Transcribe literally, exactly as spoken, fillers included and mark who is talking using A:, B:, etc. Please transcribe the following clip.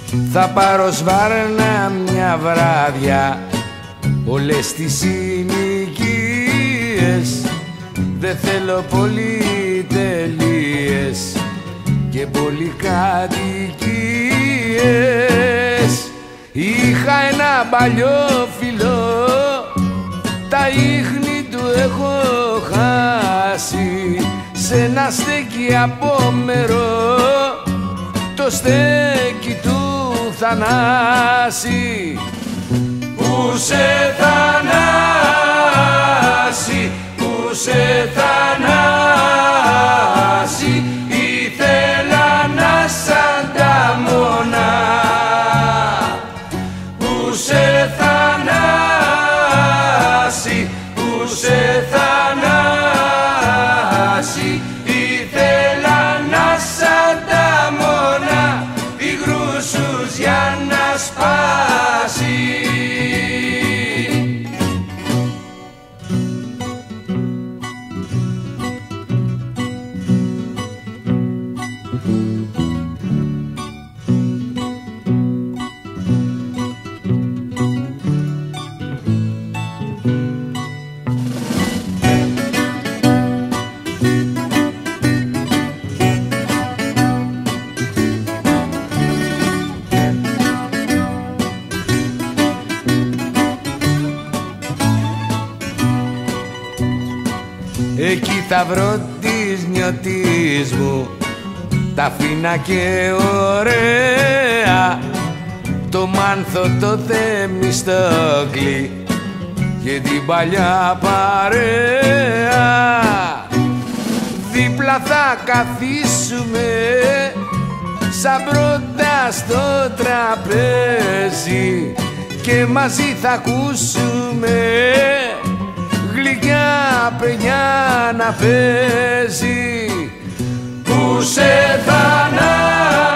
A: θα πάρω σβάρνα μια βράδια όλες τις συνοικίες. Δεν θέλω πολυτελείες και πολυκατοικίες. Είχα ένα παλιό φιλό, τα ίχνη του έχω χάσει. Σ' ένα στέκι απόμερο, το στέκι του Θανάση. Που σε Θανάση, που σε Θανάση, ήθελα να σ' ανταμώνα. Που σε Θανάση, που σε Θανάση, ήθελα να σ' ανταμώνα, υγρούς σου για να σπάσει. Εκεί θα βρω της νιώτης μου τα φίνα και ωραία, το Μάνθο, το Θεμιστόκλη και την παλιά παρέα. Δίπλα θα καθίσουμε σαν πρώτα στο τραπέζι και μαζί θα ακούσουμε γλυκιά παιδιά να παίζει. Που σε Θανάση,